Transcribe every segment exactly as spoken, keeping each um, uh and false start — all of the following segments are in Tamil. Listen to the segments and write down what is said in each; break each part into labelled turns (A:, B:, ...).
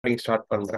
A: Start பண்றேன்.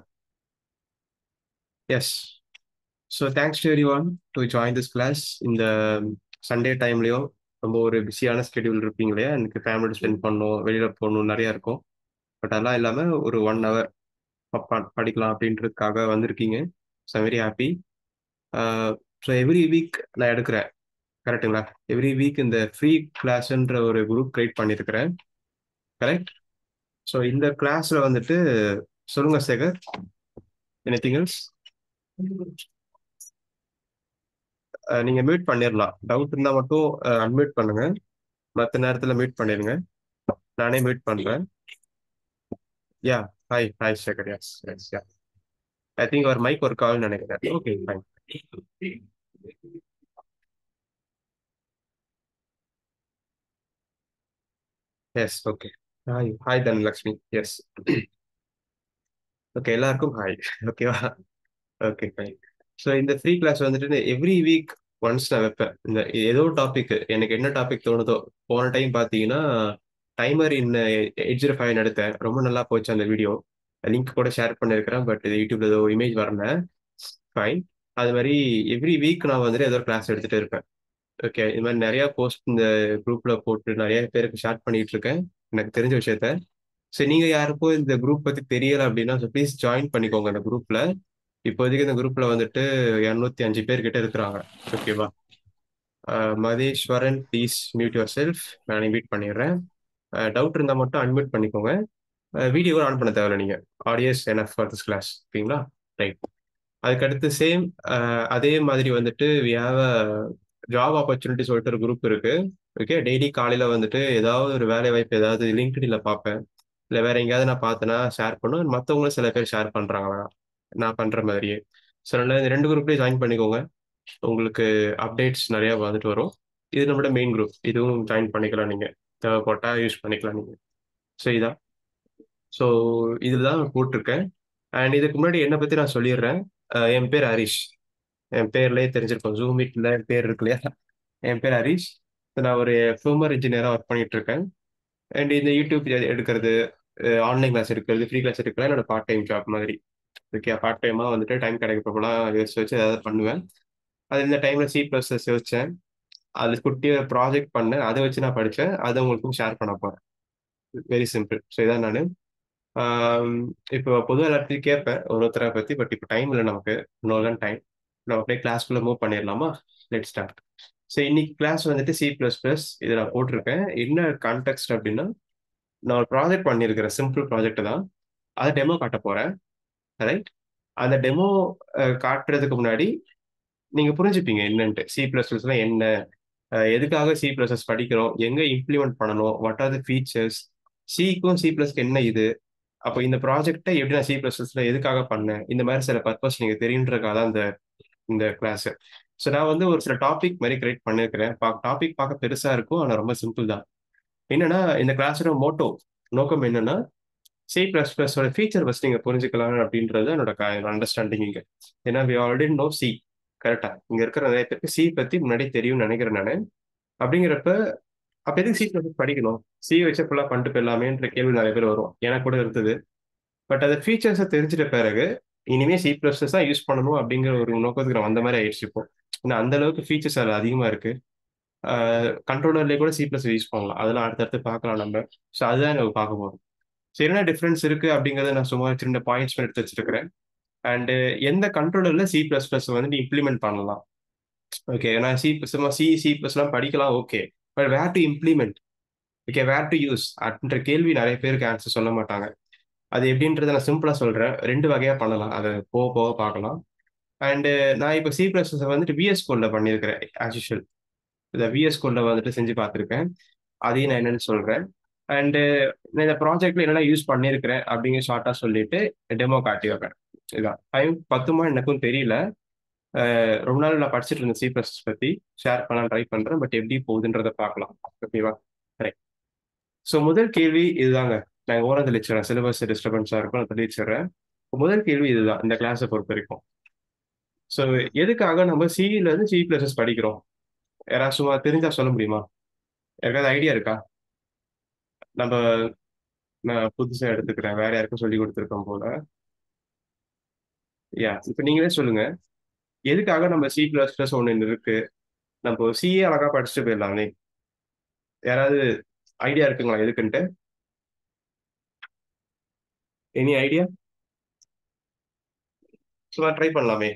A: Yes. So thanks to everyone to join this class இந்த சண்டே டைம்லயும் ரொம்ப ஒரு பிஸியான ஸ்கெடியூல் இருப்பீங்க இல்லையா? எனக்கு ஃபேமிலியோட ஸ்பெண்ட் பண்ணணும், வெளியில போகணும் நிறைய இருக்கும். பட் அதெல்லாம் இல்லாம ஒரு ஒன் ஹவர் படிக்கலாம் அப்படின்றதுக்காக வந்திருக்கீங்க. So very happy. So every week நான் எடுக்கிறேன், கரெக்டுங்களா? எவ்ரி வீக் இந்த ஃப்ரீ கிளாஸ்ன்ற ஒரு குரூப் கிரியேட் பண்ணியிருக்கிறேன், கரெக்ட்? ஸோ இந்த கிளாஸ்ல வந்துட்டு சொல்லுங்க சேகர், எனிதிங் எல்ஸ்? நீங்க மியூட் பண்ணிடலாம். டவுட் இருந்தா மட்டும் அன்மியூட் பண்ணுங்க. மற்ற நேரத்துல மியூட் பண்ணிருங்க. நானே மியூட் பண்றேன். Yeah, hi hi Sekar. Yes yes yeah, I think ஒரு மைக் ஒரு கால் நினைக்கிறேன். Okay fine. Yes okay. Hi hi Dhanalakshmi. Yes okay, எல்லாருக்கும் ஹாய். ஓகேவா? Okay fine. ஸோ இந்த ஃப்ரீ கிளாஸ் வந்துட்டு எவ்ரி வீக் ஒன்ஸ் நான் வைப்பேன். இந்த ஏதோ டாபிக், எனக்கு என்ன டாபிக் தோணுதோ. போன டைம் பார்த்தீங்கன்னா டைமர் இன் எட்ஜ் ஃபைவ் எடுத்தேன், ரொம்ப நல்லா போச்சு அந்த வீடியோ. லிங்க் கூட ஷேர் பண்ணியிருக்கிறேன், பட் இது யூடியூப்ல ஏதோ இமேஜ் வரல. ஃபைன். அது மாதிரி எவ்ரி வீக் நான் வந்துட்டு ஏதோ கிளாஸ் எடுத்துட்டு இருப்பேன். ஓகே, இது மாதிரி நிறைய போஸ்ட் இந்த குரூப்ல போட்டு நிறைய பேருக்கு ஷேர் பண்ணிட்டு இருக்கேன் எனக்கு தெரிஞ்ச விஷயத்த. சரி, நீங்க யாருக்கும் இந்த குரூப் பத்தி தெரியல அப்படின்னா ப்ளீஸ் ஜாயின் பண்ணிக்கோங்க இந்த குரூப்ல. இப்போதைக்கு இந்த குரூப்ல வந்துட்டு இரநூத்தி அஞ்சு பேர் கிட்ட இருக்கிறாங்க. ஓகேவா? Matheswaran, please mute yourself. நான் மீட் பண்ணிடுறேன். டவுட் இருந்தால் மட்டும் அன்மியூட் பண்ணிக்கோங்க. வீடியோ ஆன் பண்ண தேவையில்ல, நீங்க audios enough for this class. ஓகேங்களா? ரைட். அதுக்கடுத்து சேம் அதே மாதிரி வந்துட்டு we have a job opportunity சொல்லிட்டு ஒரு குரூப் இருக்கு. ஓகே, டெய்லி காலையில வந்துட்டு ஏதாவது ஒரு வேலை வாய்ப்பு ஏதாவது லிங்க்டின்ல பார்ப்பேன், இல்லை வேற எங்கேயாவது நான் பார்த்தேன்னா ஷேர் பண்ணுவேன். மற்றவங்களும் சில பேர் ஷேர் பண்றாங்களா நான் பண்ற மாதிரியே. ஸோ அதனால இந்த ரெண்டு குரூப்லேயும் ஜாயின் பண்ணிக்கோங்க, உங்களுக்கு அப்டேட்ஸ் நிறைய வந்துட்டு வரும். இது நம்மளோட மெயின் குரூப், இதுவும் ஜாயின் பண்ணிக்கலாம் நீங்க, தேவைப்பட்டா யூஸ் பண்ணிக்கலாம் நீங்க. ஸோ இதான். ஸோ இதில் தான் போட்டிருக்கேன். அண்ட் இதுக்கு முன்னாடி என்னை பற்றி நான் சொல்லிடுறேன். அஹ் என் பேர் ஹரிஷ். என் பேர்லயே தெரிஞ்சிருக்கும், ஜூம் மீட்ல என் பேர் இருக்கு இல்லையா? என் பேர் ஹரிஷ். நான் ஒரு ஃபர்மர் இன்ஜினியராக ஒர்க் பண்ணிட்டு இருக்கேன். அண்ட் இந்த யூடியூப் எடுக்கிறது, ஆன்லைன் கிளாஸ் எடுக்கிறது, ஃப்ரீ கிளாஸ் எடுக்கலாம் என்னோட பார்ட் டைம் ஜாப் மாதிரி. ஓகே, பார்ட் டைமாக வந்துட்டு டைம் கிடைக்கப்போலாம் யோசிச்சு வச்சு ஏதாவது பண்ணுவேன். அது இந்த டைமில் சி ப்ளஸ் யோசிச்சேன், அது குட்டி ப்ராஜெக்ட் பண்ணேன், அதை வச்சு நான் படித்தேன், அதை உங்களுக்கும் ஷேர் பண்ண போகிறேன். Very simple. ஸோ இதான் நான் இப்போ பொதுவாக எல்லாத்தையும் கேட்பேன் ஒரு ஒருத்தரை பற்றி, பட் இப்போ டைம் இல்லை நமக்கு, இன்னொரு டைம். நம்ம அப்படியே கிளாஸ்க்குள்ளே மூவ் பண்ணிடலாமா? Let start. ஸோ இன்னைக்கு கிளாஸ் வந்துட்டு சி ப்ளஸ் ப்ளஸ் இது நான் போட்டிருக்கேன். என்ன கான்டெக்ட் அப்படின்னா, நான் ஒரு ப்ராஜெக்ட் பண்ணியிருக்கிறேன், சிம்பிள் ப்ராஜெக்ட் தான். அதை டெமோ காட்ட போகிறேன், ரைட்? அந்த டெமோ காட்டுறதுக்கு முன்னாடி நீங்க புரிஞ்சுப்பீங்க என்னன்ட்டு, சி ப்ளஸ் ப்ளஸ்லாம் என்ன, அஹ் எதுக்காக சி ப்ளஸ் ப்ளஸ் படிக்கிறோம், எங்க இம்ப்ளிமெண்ட் பண்ணணும், வாட் ஆர் த ஃபீச்சர்ஸ், சிக்கும் சி ப்ளஸ்க்கு என்ன இது, அப்போ இந்த ப்ராஜெக்டை எப்படி நான் சி ப்ளஸ் ப்ளஸ்ல எதுக்காக பண்ணேன், இந்த மாதிரி சில பர்பஸ் நீங்க தெரியுன்றதுக்காக தான் இந்த இந்த கிளாஸ். ஸோ நான் வந்து ஒரு சில டாபிக் மாதிரி கிரியேட் பண்ணியிருக்கிறேன். டாபிக் பார்க்க பெருசா இருக்கும், ஆனால் ரொம்ப சிம்பிள் தான். என்னன்னா இந்த கிளாஸோட மோட்டோ, நோக்கம் என்னன்னா சி ப்ளஸ் ப்ளஸோட ஃபீச்சர் ஃபஸ்ட் நீங்க புரிஞ்சுக்கலாம் அப்படின்றது என்னோட அண்டர்ஸ்டாண்டிங் இங்க. ஏன்னா வி ஆல்ரெடி நோ சி, கரெக்டா? இங்க இருக்கிற நிறைய பேருக்கு சி பத்தி முன்னாடி தெரியும்னு நினைக்கிறேன் நான். அப்படிங்கிறப்ப அப்ப எதுக்கு சி ப்ளஸ் படிக்கணும், சி வச்சு ஃபுல்லாக பண்ணிட்டு போயிடலாமேன்ற கேள்வி நிறைய பேர் வரும், எனக்கு கூட இருந்தது. பட் அது ஃபீச்சர்ஸை தெரிஞ்சிட்ட பிறகு இனிமே சி ப்ளஸ் தான் யூஸ் பண்ணணும் அப்படிங்கிற ஒரு நோக்கத்துக்கு நான் வந்த மாதிரி ஆயிடுச்சு இப்போ. ஏன்னா அந்த அளவுக்கு ஃபீச்சர்ஸ் அதில் அதிகமாக இருக்கு. கண்ட்ரோலர்லேயே கூட சி ப்ளஸ் யூஸ் பண்ணலாம், அதெல்லாம் அடுத்தடுத்து பார்க்கலாம் நம்ம. ஸோ அதுதான் நம்ம பார்க்க போகிறோம். ஸோ என்ன டிஃப்ரென்ஸ் இருக்கு அப்படிங்கறத நான் சும்மா சின்ன பாயிண்ட்ஸ் எடுத்து வச்சிருக்கிறேன். அண்ட் எந்த கண்ட்ரோலர்ல சி ப்ளஸ் ப்ளஸ் வந்து இம்ப்ளிமெண்ட் பண்ணலாம். ஓகே, நான் சி சும்மா சி சி ப்ளஸ்லாம் படிக்கலாம், okay, but where to implement, okay, where to use அப்படின்ற கேள்வி நிறைய பேருக்கு ஆன்சர் சொல்ல மாட்டாங்க. அது எப்படின்றத நான் சிம்பிளா சொல்றேன். ரெண்டு வகையா பண்ணலாம், அதை போக போக பார்க்கலாம். அண்ட் நான் இப்போ சி ப்ளஸ் வந்துட்டு விஎஸ் கோட்ல பண்ணியிருக்கிறேன் ஆஸ் யூஷுவல். இந்த விஎஸ் கோட்ல வந்துட்டு செஞ்சு பார்த்துருக்கேன், அதையும் நான் என்னன்னு சொல்றேன். அண்டு நான் இந்த ப்ராஜெக்ட்ல என்னென்ன யூஸ் பண்ணியிருக்கிறேன் அப்படிங்கிற ஷார்ட்டா சொல்லிட்டு டெமோ காட்டி வைப்பேன். இதான் டைம் பத்துமா எனக்கும் தெரியல. அஹ் ரொம்ப நாள் நான் படிச்சுட்டு இருந்தேன் சி ப்ளஸ் பத்தி, ஷேர் பண்ண ட்ரை பண்றேன், பட் எப்படி போகுதுன்றத பார்க்கலாம். ஓகேவா? ரைட். ஸோ முதல் கேள்வி இதுதாங்க. நான் ஓரம் தெளிச்சிடறேன், சிலபஸ் டிஸ்டர்பன்ஸா இருக்கும், நான் தெளிச்சிடுறேன். முதல் கேள்வி இதுதான் இந்த கிளாஸை பொறுத்த வரைக்கும். ஸோ எதுக்காக நம்ம சில இருந்து சி பிளஸ் படிக்கிறோம்? யாராவது சும்மா தெரிஞ்சா சொல்ல முடியுமா? யாருக்காவது ஐடியா இருக்கா? நம்ம நான் புதுசா எடுத்துக்கிறேன், வேற யாருக்கும் சொல்லி கொடுத்துருக்கோம் போல. யா இப்போ நீங்களே சொல்லுங்க, எதுக்காக நம்ம சி பிளஸ் பிளஸ் ஒன்று இருக்கு, நம்ம சிஏ அழகா படிச்சுட்டு போயிடலாமே. யாராவது ஐடியா இருக்குங்களா எதுக்குன்ட்டு? Any idea? சும்மா ட்ரை பண்ணலாமே.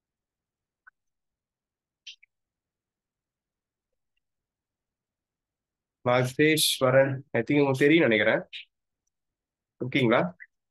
A: மகேஸ்வரன், ஐ திங்க் உங்களுக்கு தெரியும் நினைக்கிறேன். ஓகேங்களா?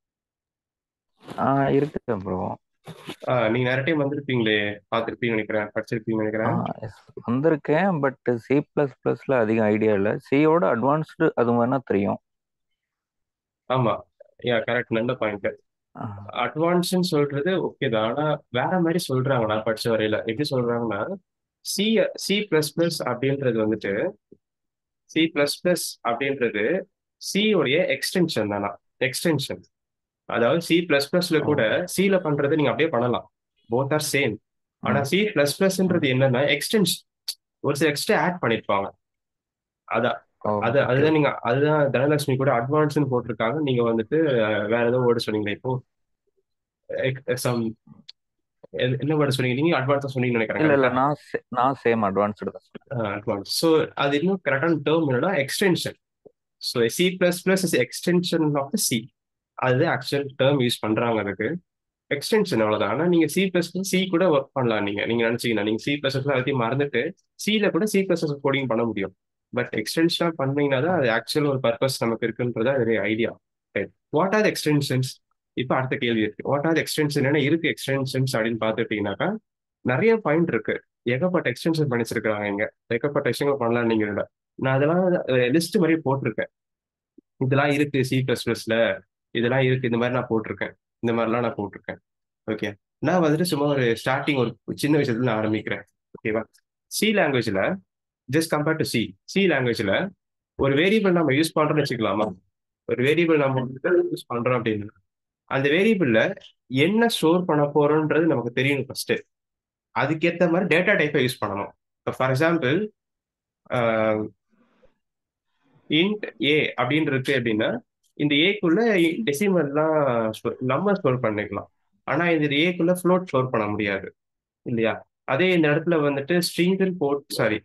B: ஆ இருக்கு ப்ரோ.
A: ஆ நீங்க நிறைய டைம் வந்திருப்பீங்களே, பார்த்துருப்பீங்கன்னு நினைக்கிறேன், படிச்சிருப்பீங்கன்னு
B: ஆ
A: நினைக்கிறேன்.
B: எஸ் வந்திருக்கேன். பட் சி ப்ளஸ் ப்ளஸ்ல அதிகம் ஐடியா இல்லை. சியோட அட்வான்ஸ்டு அது வேணா தெரியும்.
A: ஆமா, யா கரெக்ட், நல்ல பாயிண்ட்.
B: ஆ,
A: அட்வான்ஸ்ன்னு சொல்றது ஓகே தான், ஆனா வேற மாதிரி சொல்றாங்க. நான் படிச்ச வரையில எப்படி சொல்றாங்கன்னா, சி சி பிளஸ் பிளஸ் அப்படின்றது வந்துட்டு, சி பிளஸ் பிளஸ் அப்படின்றது C உடைய எக்ஸ்டென்ஷன் தானா, எக்ஸ்டென்ஷன். அதாவது சி பிளஸ் பிளஸ்ல கூட
B: ஓ
A: சில பண்றது நீங்க அப்படியே பண்ணலாம், போத் ஆர் சேம். ஆனா
B: ம்
A: சி பிளஸ்
B: ம்
A: பிளஸ்ன்றது என்னன்னா எக்ஸ்டென்ஷன், ஒரு சில எக்ஸ்ட்ரா ஆட் பண்ணிருப்பாங்க. அதான்
B: ஓ
A: அது
B: ஓகே
A: அதுதான்
B: ஓகே.
A: நீங்க அதுதான் தனலட்சுமி கூட அட்வான்ஸ்னு போட்டிருக்காங்க. நீங்க வந்துட்டு அஹ், வேற ஏதோ வேர்டு சொன்னீங்களே இப்போ, சம் என்ன வேர்டு சொன்னீங்க நீங்க? அட்வான்ஸா சொன்னீங்கன்னு நினைக்கிறேன்,
B: இல்லை இல்லை
A: கரெக்டா?
B: நான் சே- நான் சேம் அட்வான்ஸ்டு தான் சொன்னேன்.
A: அட்வான்ஸ். ஸோ அது இன்னும் கரெக்டான டேர்ம் என்னன்னா extension. So C plus plus is extension of the C. அதுதான் ஆக்சுவல் டேர்ம் யூஸ் பண்றாங்க அதுக்கு. எக்ஸ்டென்ஷன் அவ்வளவுதான். ஆனா நீங்க சி பிளஸ் சி கூட ஒர்க் பண்ணலாம். நீங்க நீங்க நினைச்சீங்கன்னா நீங்க சி பிளஸ் எல்லாத்தையும் மறந்துட்டு சில கூட சி பிளஸ் கோடிங் பண்ண முடியும். பட் எக்ஸ்டென்ஷனா பண்ணீங்கன்னா தான்
B: ஆ
A: அது ஆக்சுவல் ஒரு பர்பஸ் நமக்கு இருக்குன்றதா அதோடைய ஐடியா. What are extensions? இப்போ அடுத்த கேள்வி இருக்கு, வாட் ஆர் எக்ஸ்டென்ஷன், என்ன இருக்கு எக்ஸ்டென்ஷன்ஸ் அப்படின்னு பார்த்துட்டீங்கன்னாக்கா நிறைய பாயிண்ட் இருக்கு. ஏகப்பட்ட எக்ஸ்டென்ஷன் பண்ணிச்சிருக்காங்க இங்க, ஏகப்பட்ட விஷயங்கள் பண்ணலாம். நீங்க இதுல நான் அதெல்லாம் லிஸ்ட் மாதிரி போட்டிருக்கேன். இதெல்லாம் இருக்கு சி பிளஸ் பிளஸ்ல, இதெல்லாம் இருக்கு, இந்த மாதிரி நான் போட்டிருக்கேன், இந்த மாதிரிலாம் நான் போட்டிருக்கேன். ஓகே, நான் வந்துட்டு சும்மா ஒரு ஸ்டார்டிங் ஒரு சின்ன விஷயத்துல நான் ஆரம்பிக்கிறேன். ஓகேவா? சி லாங்குவேஜ்ல, just compare to C C லாங்குவேஜ்ல ஒரு வேரியபிள் நம்ம யூஸ் பண்றோம்னு வச்சுக்கலாமா? ஒரு வேரியபிள் நம்ம யூஸ் பண்றோம் அப்படின்னா அந்த வேரியபிள்ல என்ன ஸ்டோர் பண்ண போறோம்ன்றது நமக்கு தெரியணும் ஃபர்ஸ்ட். அதுக்கேற்ற மாதிரி டேட்டா டைப்பை யூஸ் பண்ணணும். இப்போ ஃபார் எக்ஸாம்பிள் இன்ட் ஏ அப்படின்னு இருக்கு அப்படின்னா, இந்த ஏக்குள்ள டெசிமல்லாம் நம்பர் ஸ்டோர் பண்ணிக்கலாம். ஆனா இந்த ஏக்குள்ள ஃப்ளோட் ஸ்டோர் பண்ண முடியாது இல்லையா? அதே இந்த இடத்துல வந்துட்டு ஸ்ட்ரிங்கில் போட் சாரி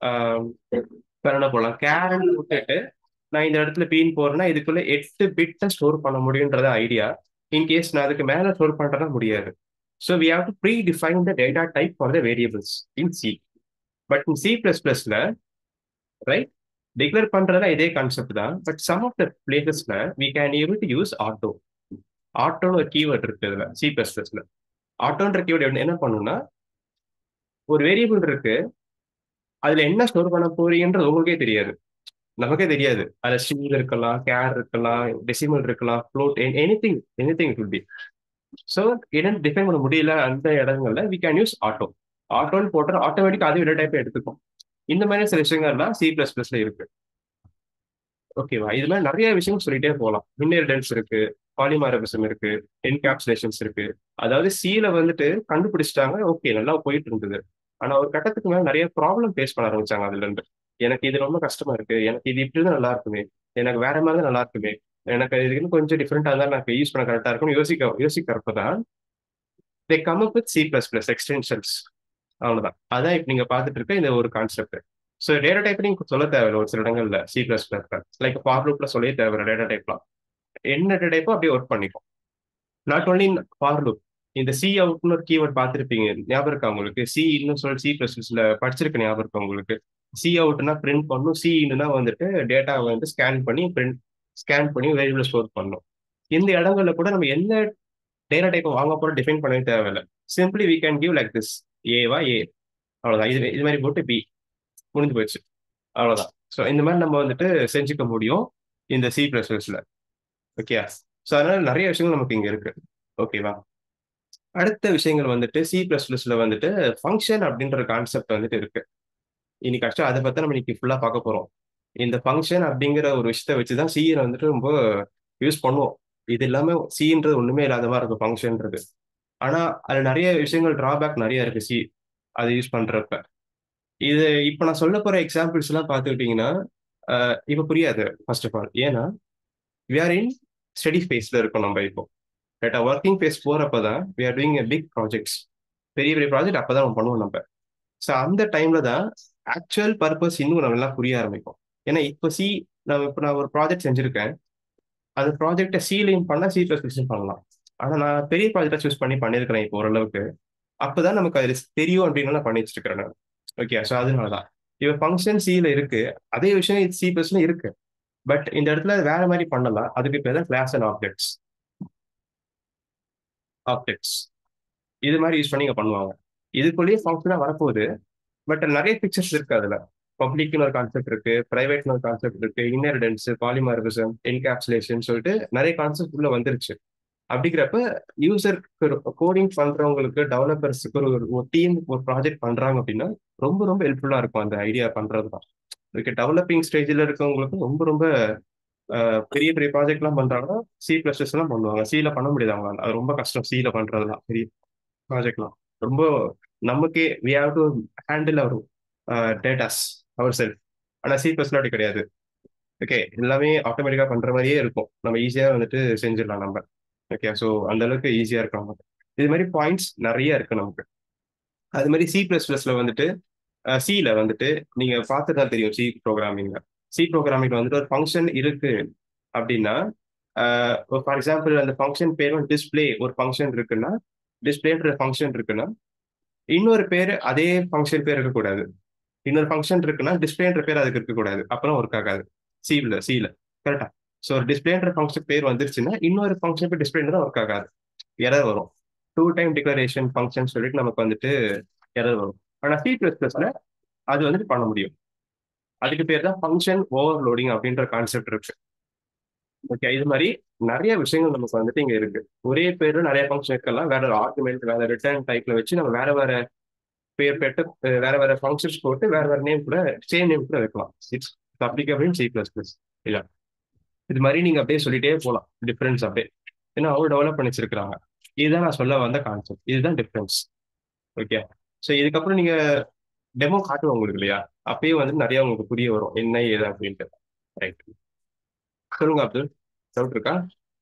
A: என்ன போடலாம், கேரன் போட்டுட்டு நான் இந்த இடத்துல பீன் போறேன்னா இதுக்குள்ள எட்டு பிட்டை ஸ்டோர் பண்ண முடியுன்றத ஐடியா. இன்கேஸ் நான் அதுக்கு மேல ஸ்டோர் பண்றதா முடியாது. So we have to predefine the data type for the variables in C. But in C plus பிளஸ்ல, ரைட், டிக்ளேர் பண்றதுல இதே கான்செப்ட் தான். பட் சம் ஆஃப் த பிளேசஸ்ல we can able to use auto. ஆட்டோன்னு ஒரு கீவேர்ட் இருக்கு இதுல சி பிளஸ் பிளஸ்ல. ஆட்டோன்ற கீவேர்ட் என்ன பண்ணுன்னா, ஒரு வேரியபிள் இருக்கு, அதுல என்ன ஸ்டோர் பண்ண போறீங்கன்றது உங்களுக்கே தெரியாது, நமக்கே தெரியாது. அதுல ஸ்ட்ரிங் இருக்கலாம், கேர் இருக்கலாம், டெசிமல் இருக்கலாம், float, anything anything it will be. So என்னன்னு டிஃபைன் பண்ண முடியல அந்த இடங்கள்ல வி கேன் யூஸ் ஆட்டோ. ஆட்டோன்னு போட்டு ஆட்டோமேட்டிக் அது டேட்டா டைப் எடுத்துக்கும். இந்த மாதிரி சில விஷயங்கள்லாம் சி பிளஸ் பிளஸ்ல இருக்கு. ஓகேவா? இது மாதிரி நிறைய விஷயம் சொல்லிட்டே போகலாம். இன்ஹெரிடன்ஸ் இருக்கு, பாலிமாரபிசம் இருக்கு, என்கேப்சுலேஷன்ஸ் இருக்கு. அதாவது சீல வந்துட்டு கண்டுபிடிச்சிட்டாங்க, ஓகே, நல்லா போயிட்டு இருந்தது. ஆனா ஒரு கட்டத்துக்கு மேல நிறைய ப்ராப்ளம் ஃபேஸ் பண்ண ஆரம்பிச்சாங்க அதுல இருந்து. எனக்கு இது ரொம்ப கஷ்டமா இருக்கு, எனக்கு இது இப்படி தான் நல்லா இருக்குமே, எனக்கு வேற மாதிரி தான் நல்லா இருக்குமே, எனக்கு இதுன்னு கொஞ்சம் டிஃப்ரெண்டா இருந்தா எனக்கு யூஸ் பண்ண கரெக்டா இருக்கும்னு யோசிக்க யோசிக்கிறப்பதான் they come up with C plus plus extensions. அவ்வளவுதான். அதான் இப்ப நீங்க பார்த்துட்டு இருக்க இந்த ஒரு கான்செப்ட். ஸோ டேட்டா டைப் நீங்க சொல்ல தேவையில்ல ஒரு சில இடங்கள்ல C plus plus like for லூப்ல சொல்லவே தேவையில்ல. டேட்டா டைப்லாம் என்ன டேட்டா டைப்போ அப்படியே ஒர்க் பண்ணிக்கும். நாட் ஓன்லி இன் ஃபார் லூப், இந்த சி அவுட்னு ஒரு கீவேர்ட் பார்த்துருப்பீங்க, ஞாபகம் இருக்கா உங்களுக்கு? சி இன்னும் சொல்லி சி பிளஸ் பிளஸ்ல படிச்சிருக்க ஞாபகம் இருக்கா உங்களுக்கு? சி அவுட்னா பிரிண்ட் பண்ணும், சி இன்னுனா வந்துட்டு டேட்டா வந்து ஸ்கேன் பண்ணி பிரிண்ட் ஸ்கேன் பண்ணி வேரியபிள் ஸ்டோர் பண்ணும். இந்த இடங்கள்ல கூட நம்ம என்ன டேட்டா டைப் வாங்க போறோம் டிஃபைன் பண்ணவே தேவையில்லை. Simply we can give like this, ஏவா ஏ, அவ்வளவுதான். இது இது மாதிரி போட்டு பி, முடிஞ்சு போயிடுச்சு, அவ்வளவுதான். ஸோ இந்த மாதிரி நம்ம வந்துட்டு செஞ்சுக்க முடியும் இந்த சி பிளஸ் பிளஸ்ல. ஓகே, ஸோ அதனால நிறைய விஷயங்கள் நமக்கு இங்க இருக்கு. ஓகேவா? அடுத்த விஷயங்கள் வந்துட்டு சி பிளஸ் பிளஸ்ல வந்துட்டு ஃபங்க்ஷன் அப்படின்ற கான்செப்ட் வந்துட்டு இருக்கு. இன்னைக்கு ஆக்சுவலா அதை பத்தி நம்ம இன்னைக்கு ஃபுல்லா பார்க்க போறோம். இந்த ஃபங்க்ஷன் அப்படிங்கிற ஒரு விஷயத்த வச்சுதான் சி வந்துட்டு ரொம்ப யூஸ் பண்ணுவோம். இது இல்லாம சின்றது ஒண்ணுமே இல்லாத மாதிரி இருக்கும் ஃபங்க்ஷன்றது. ஆனா அது நிறைய விஷயங்கள் டிராபேக் நிறைய இருக்கு சி அதை யூஸ் பண்றப்ப. இது இப்ப நான் சொல்ல போற எக்ஸாம்பிள்ஸ் எல்லாம் பார்த்துக்கிட்டீங்கன்னா அஹ், இப்ப புரியாது ஃபர்ஸ்ட் ஆஃப் ஆல். ஏன்னா வி ஆர் இன் ஸ்டடி ஃபேஸ்ல இருக்கோம் நம்ம இப்போ. ரைட்டா? ஒர்க்கிங் ஃபேஸ் போறப்ப தான் we are doing a big projects. பெரிய பெரிய ப்ராஜெக்ட் அப்பதான் நம்ம பண்ணுவோம் நம்ம. ஸோ அந்த டைம்ல தான் ஆக்சுவல் பர்பஸ் இன்னும் நம்ம நல்லா புரிய ஆரம்பிக்கும். ஏன்னா இப்போ சி நான் இப்போ நான் ஒரு ப்ராஜெக்ட் செஞ்சிருக்கேன். அந்த ப்ராஜெக்ட்டை சிலையும் பண்ணலாம், சி பிளஸ் பிளஸும் பண்ணலாம். ஆனா நான் பெரிய ப்ராஜெக்டா சூஸ் பண்ணி பண்ணியிருக்கிறேன் இப்போ ஓரளவுக்கு. அப்பதான் நமக்கு அது தெரியும் அப்படின்னு நான் பண்ணி வச்சிருக்கிறேன் நான். ஓகே. ஸோ அதனால தான். இப்போ ஃபங்க்ஷன் சில இருக்கு. அதே விஷயம் சி பிளஸ்ல இருக்கு. பட் இந்த இடத்துல வேற மாதிரி பண்ணலாம். அதுக்கு பேர் தான் கிளாஸ் அண்ட் ஆப்ஜெக்ட்ஸ். ஆப்ஜெக்ட்ஸ் இது மாதிரி யூஸ் பண்ணி இங்க பண்ணுவாங்க. இதுக்குள்ளேயே ஃபங்க்ஷனா வரப்போகுது. பட் நிறைய பிக்சர்ஸ் இருக்கு அதுல. பப்ளிக்னு ஒரு கான்செப்ட் இருக்கு, பிரைவேட்னு ஒரு கான்செப்ட் இருக்கு, இன்ஹெரிடன்ஸ், பாலிமார்பிசம், என்கேப்சுலேஷன் சொல்லிட்டு நிறைய கான்செப்ட் உள்ள வந்துருச்சு. அப்படிங்கிறப்ப யூசருக்கு கோடிங் பண்றவங்களுக்கு, டெவலப்பர்ஸுக்கு ஒரு ஒரு டீம் ஒரு ப்ராஜெக்ட் பண்றாங்க அப்படின்னா ரொம்ப ரொம்ப ஹெல்ப்ஃபுல்லா இருக்கும் அந்த ஐடியா பண்றது தான். ஓகே. டெவலப்பிங் ஸ்டேஜ்ல இருக்கவங்களுக்கு ரொம்ப ரொம்ப அஹ், பெரிய பெரிய ப்ராஜெக்ட் எல்லாம் பண்றாங்கன்னா சி பிளஸ் பிளஸ் எல்லாம் பண்ணுவாங்க. சில பண்ண முடியாது அவங்களால. அது ரொம்ப கஷ்டம் சில பண்றதுலாம் பெரிய ப்ராஜெக்ட்லாம். ரொம்ப நமக்கே we have to handle our datas our self. ஆனா சி பிளஸ் அப்படி கிடையாது. ஓகே. எல்லாமே ஆட்டோமேட்டிக்கா பண்ற மாதிரியே இருக்கும். நம்ம ஈஸியா வந்துட்டு செஞ்சிடலாம் நம்ம. ஓகே. ஸோ அந்த அளவுக்கு ஈஸியா இருக்கும் நமக்கு. இது மாதிரி பாயிண்ட்ஸ் நிறைய இருக்கு நமக்கு. அது மாதிரி சி பிளஸ் பிளஸ்ல வந்துட்டு சில வந்துட்டு நீங்க பார்த்து தான் தெரியும். சி ப்ரோக்ராமிங்ல சி ப்ரோக்ராமிங்ல வந்துட்டு ஒரு ஃபங்க்ஷன் இருக்கு அப்படின்னா, ஃபார் எக்ஸாம்பிள் அந்த ஃபங்க்ஷன் பேரும் டிஸ்பிளே ஒரு ஃபங்க்ஷன் இருக்குன்னா, டிஸ்பிளேன்ற ஃபங்க்ஷன் இருக்குன்னா இன்னொரு பேர் அதே ஃபங்க்ஷன் பேர் இருக்கக்கூடாது. இன்னொரு ஃபங்க்ஷன் இருக்குன்னா டிஸ்பிளேன்ற பேர் அதுக்கு இருக்கக்கூடாது. அப்புறம் ஒர்க் ஆகாது. சில சில கரெக்டா? ஸோ ஒரு டிஸ்பிளேன்ற ஃபங்க்ஷன் பேர் வந்துருச்சுன்னா இன்னொரு ஃபங்க்ஷன் பேர் டிஸ்பிளே தான் ஒர்க் ஆகாது. எரர் வரும். டூ டைம் டிக்ளரேஷன் ஃபங்க்ஷன் சொல்லிட்டு நமக்கு வந்துட்டு எரர் வரும். ஆனா சி பிளஸ் பிளஸ்ல அது வந்துட்டு பண்ண முடியும். அதுக்கு பேர் தான் ஃபங்க்ஷன் ஓவர்லோடிங் அப்படின்ற கான்செப்ட் இருக்கு. ஓகே. இது மாதிரி நிறைய விஷயங்கள் நமக்கு வந்துட்டு இங்க இருக்கு. ஒரே பேர்ல நிறைய ஃபங்க்ஷன் இருக்கலாம். வேற ஒரு ஆர்குமெண்ட் வேற ரிட்டர்ன் டைப்ல வச்சு நம்ம வேற வேற பேர் பெற்று அஹ், வேற வேற ஃபங்க்ஷன்ஸ் போட்டு வேற வேற நேம் கூட சேம் நேம் கூட வைக்கலாம். It's applicable C plus plus. இல்ல இது மாதிரி நீங்க அப்படியே சொல்லிட்டே போகலாம். டிஃபரன்ஸ் அப்படியே ஏன்னா அவங்க டெவலப் பண்ணி வச்சிருக்காங்க. இதுதான் நான் சொல்ல வந்த கான்செப்ட். இதுதான் டிஃபரன்ஸ். ஓகே. ஸோ இதுக்கப்புறம் நீங்க டெமோ காட்டுவோம் உங்களுக்கு இல்லையா? அப்பயே வந்து நிறைய உங்களுக்கு புரிய வரும் என்ன ஏது அப்படின்ட்டு. ரைட். சொல்லுங்க அப்துல். டவுட் இருக்கா?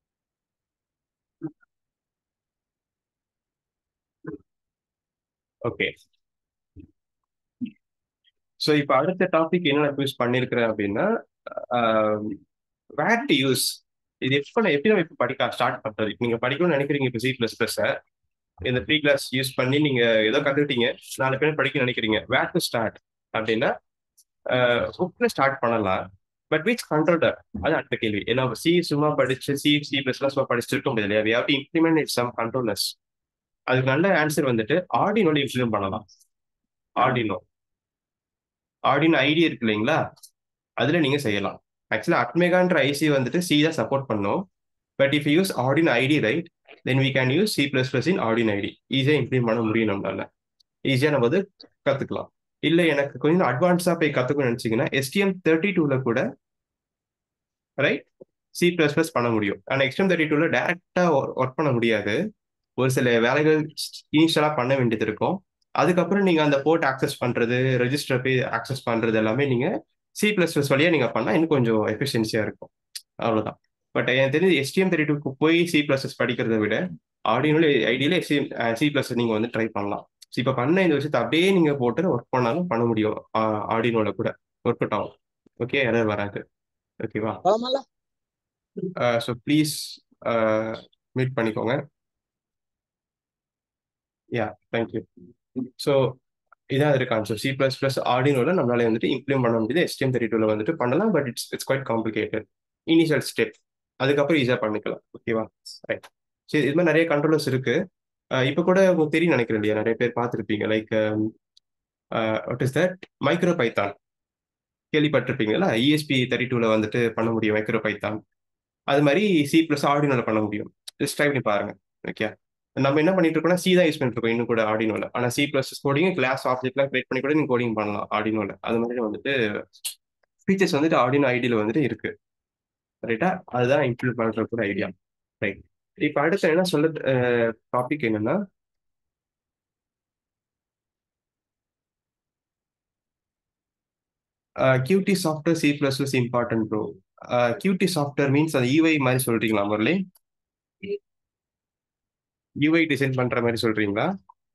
A: ஓகே. ஸோ இப்போ அடுத்த டாபிக் என்ன நான் யூஸ் பண்ணியிருக்கிறேன் அப்படின்னா வேர் டு யூஸ். இது எப்போ நான் எப்படி நம்ம இப்போ படிக்க ஸ்டார்ட் பண்றது? இப்ப நீங்க படிக்கணும்னு நினைக்கிறீங்க இப்போ சி பிளஸ் பிளஸ் இந்த ப்ரீ கிளாஸ் யூஸ் பண்ணி நீங்க ஏதோ கத்துக்கிட்டீங்க, நாலு பேர் படிக்க நினைக்கிறீங்க. வேர் டு ஸ்டார்ட் அப்படின்னா புக்ல ஸ்டார்ட் பண்ணலாம். பட் விச் கண்ட்ரோலர் அது அடுத்த கேள்வி. ஏன்னா சி சும்மா படிச்சு சி சி பிளஸ் சும்மா படிச்சுட்டு இருக்க முடியாது இல்லையா? We have to implement it some controllers. அதுக்கு நல்ல ஆன்சர் வந்துட்டு ஆர்டினோல இம்ப்ளிமெண்ட் பண்ணலாம். ஆர்டினோ ஆர்டினோ ஐடி இருக்கு இல்லைங்களா? அதுல நீங்க செய்யலாம். ஆக்சுவலா அட்மேகான்ற ஐசி வந்துட்டு சி தான் சப்போர்ட் பண்ணும். But if use Arduino IDE right, then we can use C plus plus in Arduino IDE. ஈஸியா இம்ப்ளிமெண்ட் பண்ண முடியும் நம்மளால. ஈஸியா நம்ம வந்து கத்துக்கலாம். இல்ல எனக்கு கொஞ்சம் அட்வான்ஸா போய் கத்துக்கணும்னு நினைச்சீங்கன்னா எஸ்டிஎம் தேர்ட்டி டூல கூட ரைட் சி பிளஸ் பிளஸ் பண்ண முடியும். ஆனா எக்ஸ்டிஎம் தேர்ட்டி டூல டேரக்டா ஒர்க் பண்ண முடியாது. ஒரு சில வேலைகள் இனிஷியலா பண்ண வேண்டியது இருக்கும். அதுக்கப்புறம் நீங்க அந்த போர்ட் ஆக்சஸ் பண்றது, ரெஜிஸ்டர் போய் ஆக்சஸ் பண்றது எல்லாமே நீங்க சி பிளஸ் பிளஸ் வழியா நீங்க பண்ணா இன்னும் கொஞ்சம் எஃபிஷியன்சியா இருக்கும். அவ்வளவுதான். பட் எனக்கு தெரிஞ்சு எஸ்டிஎம் தேர்ட்டி டூக்கு போய் சி பிளஸ் படிக்கிறத விட ஆடியோல ஐடியில சி பிளஸ் நீங்க வந்து ட்ரை பண்ணலாம். இப்போ பண்ண இந்த விஷயத்தை அப்படியே நீங்க போட்டு ஒர்க் பண்ணாலும் பண்ண முடியும். ஆடியோல கூட ஒர்க் அவுட் ஆகும். ஓகே. எரர் வராது. ஓகேவா? ஸோ ப்ளீஸ் மீட் பண்ணிக்கோங்க. Yeah thank you. ஸோ இதான் இருக்கு கான்செப்ட். சி பிளஸ் பிளஸ் ஆர்டினோல நம்மளால வந்துட்டு இம்ப்ளிமெண்ட் பண்ண முடியுது. எஸ்டிஎம் தேர்ட்டி டூல வந்துட்டு பண்ணலாம். But it's it's quite complicated. Initial step. அதுக்கப்புறம் ஈஸியாக பண்ணிக்கலாம். ஓகேவா? ரைட். சரி. இது மாதிரி நிறைய கண்ட்ரோலர்ஸ் இருக்கு. இப்போ கூட உங்களுக்கு தெரியும் நினைக்கிறேன் இல்லையா? நிறைய பேர் பார்த்துருப்பீங்க. Like what is that micro Python கேள்விப்பட்டிருப்பீங்களா? இஎஸ்பி தேர்ட்டி டூல வந்துட்டு பண்ண முடியும் மைக்ரோ பைத்தான். அது மாதிரி சி பிளஸ் ஆர்டினோல பண்ண முடியும். ஜஸ்ட் ட்ரை பண்ணி பாருங்க. ஓகே. நம்ம என்ன பண்ணிட்டு இருக்கோம்னா சி தான் யூஸ் பண்ணிட்டு இருக்கோம் இன்னும் கூட ஆர்டினோல. ஆனா சி பிளஸ் கோடிங் கிளாஸ் ஆப்ஜெக்ட்லாம் கிரியேட் பண்ணி கூட நீங்க கோடிங் பண்ணலாம் ஆர்டினோல. அது மாதிரி வந்துட்டு ஃபீச்சர்ஸ் வந்துட்டு ஆர்டினோ ஐடியில வந்துட்டு இருக்கு. ரைட்டா? அதுதான் இம்ப்ளிமெண்ட் பண்ற கூட ஐடியா. ரைட். இப்போ அடுத்து என்ன சொல்ல டாபிக் என்னன்னா Qt software C plus plus important bro. Qt software means அது யூஐ மாதிரி சொல்றீங்களா முரளி? யூஐ டிசைன் பண்ற மாதிரி சொல்றீங்களா?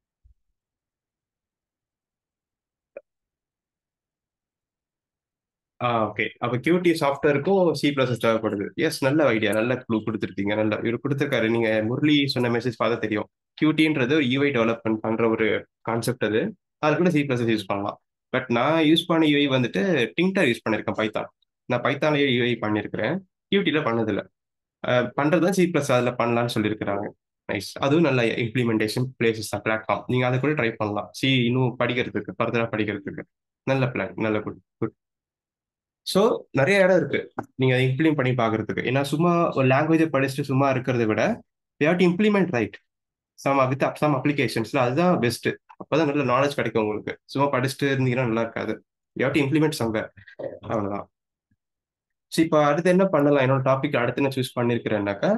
A: ஆ ஓகே. அப்ப Qt சாஃப்ட்வேருக்கும் சி பிளஸ் பிளஸ் தேவைப்படுது. எஸ் நல்ல ஐடியா. நல்ல க்ளூ குடுத்துருக்கீங்க. நல்ல இவரு குடுத்துருக்காரு. நீங்க முரளி சொன்ன மெசேஜ் பார்த்தா தெரியும். Qtன்றது யூஐ டெவலப்மென்ட் பண்ற ஒரு கான்செப்ட் அது. அது கூட சி பிளஸ் பிளஸ் யூஸ் பண்ணலாம். பட் நான் யூஸ் பண்ண யூஐ வந்துட்டு டிங்டர் யூஸ் பண்ணியிருக்கேன் பைத்தான். நான் பைத்தான்லயே யூஐ பண்ணியிருக்கிறேன். Qtல பண்ணதில்ல. அ பண்றது தான் சி பிளஸ் அதுல பண்ணலாம்னு சொல்லியிருக்கிறாங்க. நைஸ். அதுவும் நல்ல இம்ப்ளிமெண்டேஷன் பிளேஸஸ் தான் பிளாட்ஃபார்ம். நீங்க அத கூட ட்ரை பண்ணலாம். சி இன்னும் படிக்கிறதுக்கு, ஃபர்தரா படிக்கிறதுக்கு. நல்ல பிளான். நல்ல குட் குட். ஸோ நெறைய இடம் இருக்கு. நீங்க அத இம்ப்ளிமெண்ட் பண்ணி பார்க்கறதுக்கு. ஏன்னா சும்மா ஒரு லாங்குவேஜ படிச்சுட்டு சும்மா இருக்கிறத விட, you have to implement right. Some with some அப்ளிகேஷன்ஸ்ல அதுதான் பெஸ்ட். அப்பதான் நல்ல நாலேஜ் கிடைக்கும் உங்களுக்கு. சும்மா படிச்சுட்டு இருந்தீங்கன்னா நல்லா இருக்காது. You have to implement somewhere. அவ்வளவுதான். சோ இப்ப அடுத்து என்ன பண்ணலாம்? என்னோட டாபிக் அடுத்து என்ன சூஸ் பண்ணியிருக்கிறேன்னாக்கா,